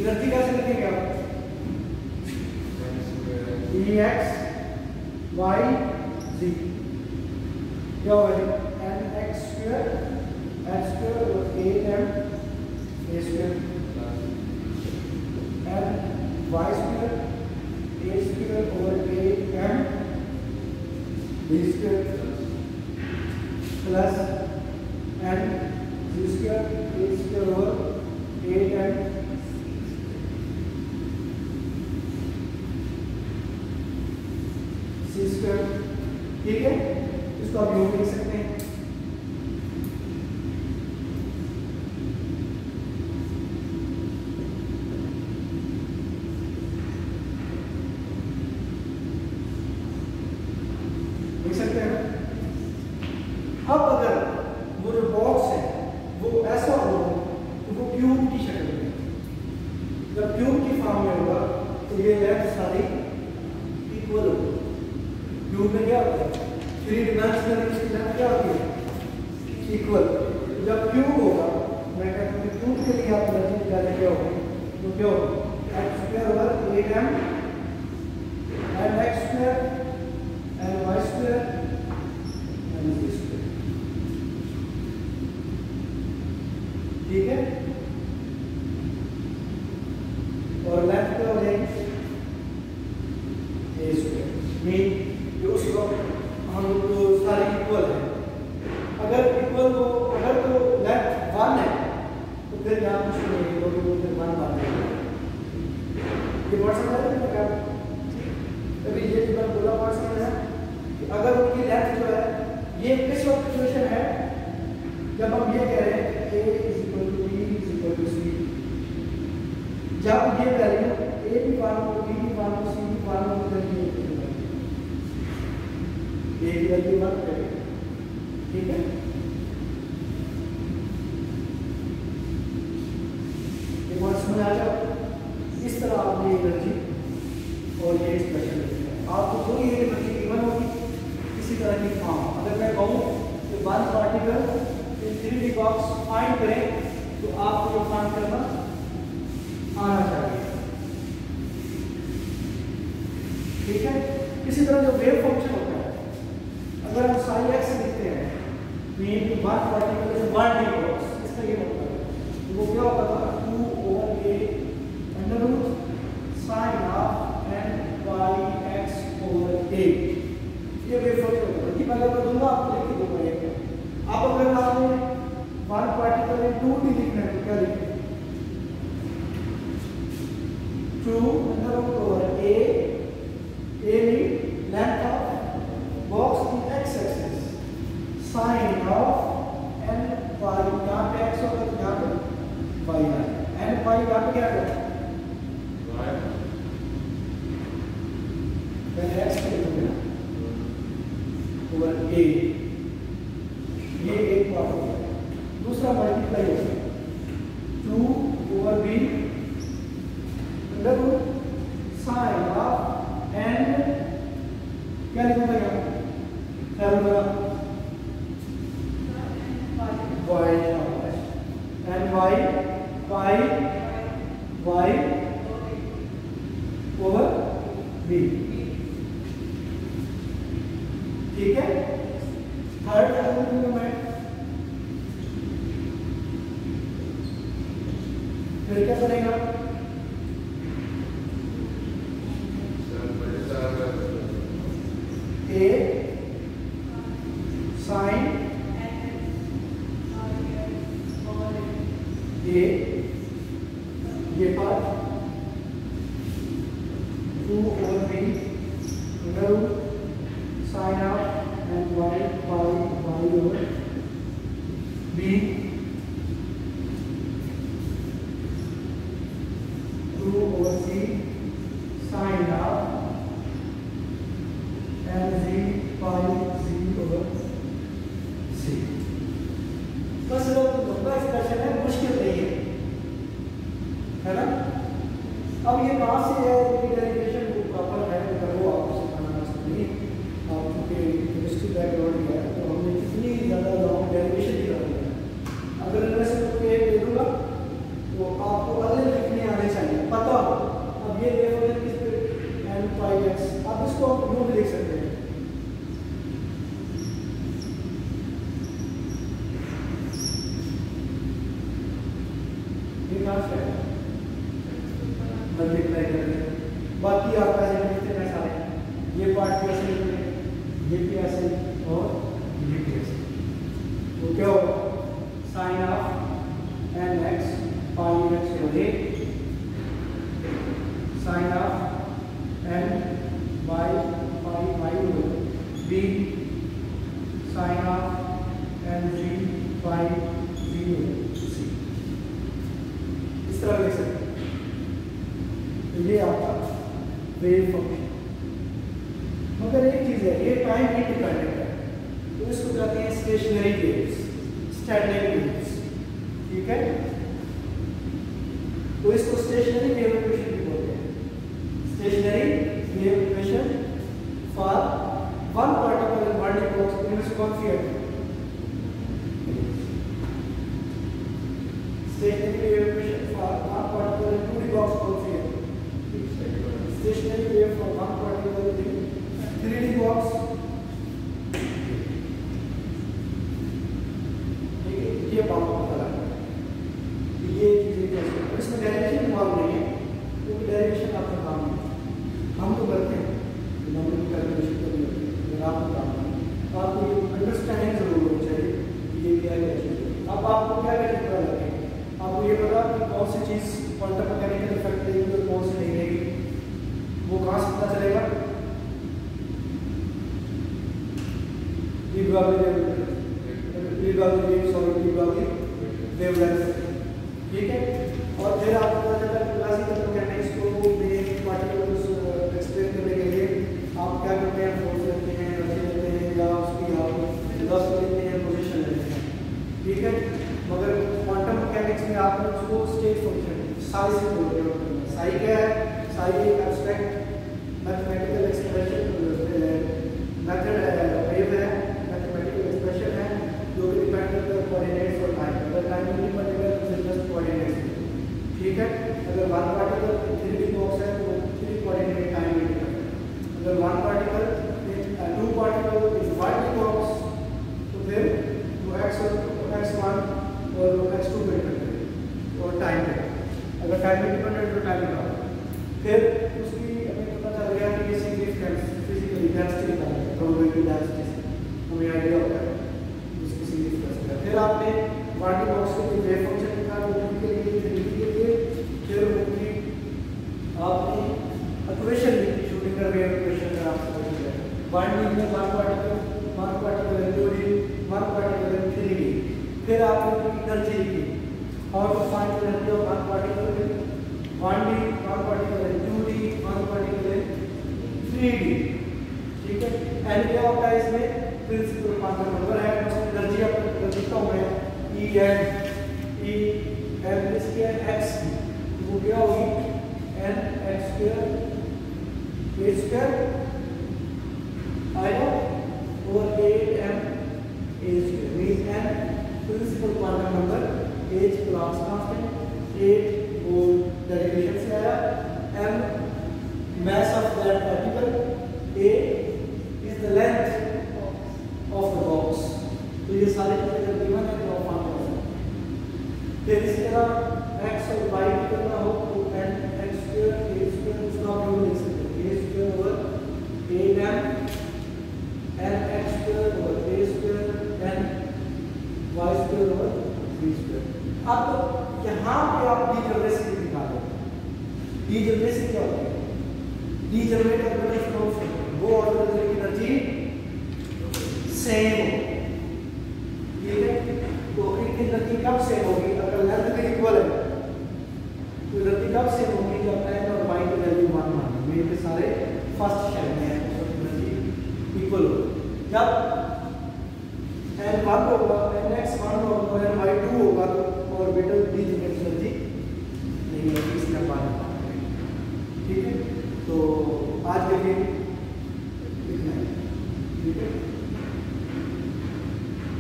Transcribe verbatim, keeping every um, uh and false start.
Energy कैसे लिखेंगे आप? ई एक्स वाई जी क्या होगा? N X square X square और A M A square N Y square A square और A M B square plus N G square A square और A M C square. ठीक है, इसको आप यूं लिख सकते हैं। लिख सकते हैं। अब अगर वो जो बॉक्स है वो ऐसा हो तो वो क्यूब की शक्ल में, जब क्यूब की फॉर्म में होगा तो ये लेफ्ट साइड इक्वल होगी। क्यूब में क्या होता है? थ्री डिमेंशनल इसकी लेंथ क्या होती है? इक्वल। जब क्यूब होगा, मैं कहता हूँ क्यूब के लिए आप एनर्जी निकालें क्या होगी? तो क्या होगा? X square over eight M N X square N Y square N G square. ठीक है, और लेंथ क्या हो जाएगी? ए स्क्वायर। मीन उस वक्त हम तो सारे इक्वल है। अगर इक्वल हो, अगर तो लेफ्ट वन है तो फिर यहाँ कुछ नहीं है, तो फिर वन बात है। ये वर्ड समझ रहे हैं क्या? अभी ये जो मैं बोला वर्ड समझ रहे हैं कि अगर उनकी लेंथ जो है, ये किस वक्त सिचुएशन है जब हम ये कह रहे हैं A is equal to B is equal to C. जब ये वैल्यू ए भी वन हो, बी भी वन हो, सी भी वन हो, तो ये एक वैल्यू वन करेंगे। ठीक है, एक बार समझ आ जाओ। इस तरह आपने एनर्जी और ये एक्सप्रेशन लिखना है। आपको पूरी एक एनर्जी गिवन होगी इसी तरह की फॉर्म। अगर मैं कहूँ कि one particle in three D box find करें तो आपको जो फाइंड करना आना चाहिए। ठीक है, इसी तरह जो वेव फंक्शन होता है, अगर हम साइन एक्स लिखते हैं mean to one particle is one D box, इसका ये मतलब है तो वो क्या होगा? Two over a under root sine of n y x over a. ये वेव फंक्शन होगा। ये पहले मैं दूंगा, आपको लिख के दूंगा ये। अब अगर आपने one particle in two D लिखना है तो क्या लिखें? Two under root over a, a mean length of box in x axis sine of n y. यहाँ पे एक्स होगा तो यहाँ पे वाई है। एन वाई यहाँ पे क्या होगा? पहले एक्स के लिए ओवर ए, ये एक पार्ट हो गया। दूसरा मल्टीप्लाई हो गया two over b under root sine of n, क्या लिखूंगा यहाँ? Y n y y y over b. ठीक है, थर्ड एलिमेंट में फिर क्या करेगा? ए साइन ए ये part two over b under root sine of n y y y over b two over c sine of n g y g over c. बस लंबा expression है, मुश्किल नहीं है, है ना? अब ये कहाँ से है? डेरिवेशन जो प्रॉपर है अगर वो आपको सिखाना चाहिए। आप चूँकि केमिस्ट्री बैकग्राउंड है तो हमने कितनी ज़्यादा लॉन्ग डेरिवेशन की है। अगर मैं से कोई एक दे दूँगा तो आपको अलग लिखने आने चाहिए। इसको आप यूं भी लिख सकते हैं, ये कहाँ से है मल्टीप्लाई करके। बाकी आपका ऐसे लिखते हैं सारे, ये पार्ट भी ऐसे लिखते हैं, ये भी ऐसे और ये भी ऐसे। तो क्या होगा, sine of n x pi x over a sine of n by pi by over b sine of n g by g over c, इस तरह लिख सकते हैं। तो ये आपका वेव फंक्शन। मगर एक चीज है, ये टाइम इंडिपेंडेंट है, तो इसको कहते हैं स्टेशनरी वेव्स, स्टैटिक वेव्स, ठीक है। तो इसको स्टेशनरी वेव इक्वेशन भी बोलते हैं। Stationary wave equation for one particle in one D box, इनमें से कौन सी है? Stationary wave equation for one particle in two D box कौन सी है? Stationary wave for one particle in three D box, ये बात पता लगा, ये चीजें कैसे, इसमें डेरिवेशन इन्वॉल्व नहीं है, क्योंकि डेरिवेशन आपका काम नहीं, हम तो करते हैं नंबर की कैलकुलेशन कर लेते हैं, अगर आपको काम नहीं, तो आपको ये अंडरस्टैंडिंग जरूर होनी चाहिए कि ये क्या है। अब आपको क्या क्या पता लगे, आपको ये पता कि कौन सी चीज़ क्वांटम मैकेनिकल इफेक्ट देगी और कौन सी नहीं देगी, वो कहाँ से पता चलेगा? De-Broglie wavelength, ठीक है। और फिर आपको पता चला कि क्लासिकल मैकेनिक्स को में पार्टिकल्स एक्सप्लेन करने के लिए आप क्या करते हैं, फोर्स लेते हैं, एनर्जी लेते हैं, या उसकी आप दस लेते हैं, पोजीशन लेते हैं, ठीक है। मगर क्वांटम मैकेनिक्स में आप उसको स्टेट फंक्शन साई से बोलते हैं। साई क्या है? साई एक एब्स्ट्रैक्ट मैथमेटिकल एक्सप्रेशन मेथड है, वेव है, मैथमेटिकल एक्सप्रेशन है जो कि डिपेंड करता है कोऑर्डिनेट्स और टाइम। अगर टाइम इंडिपेंडेंट है तो जस्ट कोऑर्डिनेट्स, ठीक है। अगर one particle three D box है तो थ्री कोऑर्डिनेट टाइम इंडिपेंडेंट। अगर one particle two particle is one D box तो फिर वो एक्स एक्स वन और एक्स टू पे डिपेंड और टाइम पे। अगर टाइम इंडिपेंडेंट तो टाइम का फिर उसकी हमें पता चल गया कि ये सिग्निफिकेंस फिजिकली डेंसिटी निकालना है, प्रोबेबिलिटी डेंसिटी हमें आइडिया होता है उसकी सिग्निफिकेंस का। फिर आपने वन डी बॉक्स के लिए वेव फंक्शन निकाला, उनके लिए थ्री डी के लिए फिर उनकी आपने इक्वेशन लिखी, श्रोडिंगर वेव इक्वेशन का आपको समझ गया। वन डी में one particle one particle in two D, one particle in three D. फिर आपने एनर्जी लिखी, how to find the energy of one particle in one D, one particle in two D, one particle in three D, ठीक है। And क्या होता है इसमें? Principal quantum number है, उसकी एनर्जी आपको लिखता हूं मैं E n E n इसके x की वो क्या होगी n x square a square आएगा और eight m a square means n principal quantum number, h plus constant, eight और डेरिवेशन से आया, m mass of that particle, a is the length of the box। तो ये सारे चीजें given है तो आप फिर इसी तरह x और y की करना हो तो n x square a square उसका आप यूं लिख सकते हैं a square over eight m n x square over a square n y square over b square. अब यहाँ पे आप डीजनरेसी निकालो। डीजनरेसी क्या होती है? डीजनरेट ऑर्बिटल फ्लो वो ऑर्बिटल की एनर्जी सेम हो, ठीक है। तो इनकी एनर्जी कब सेम होगी? अगर लेंथ में इक्वल है तो एनर्जी कब सेम होगी? जब n और y की वैल्यू वन माने, मेरे सारे फर्स्ट शेल में है तो एनर्जी इक्वल हो। जब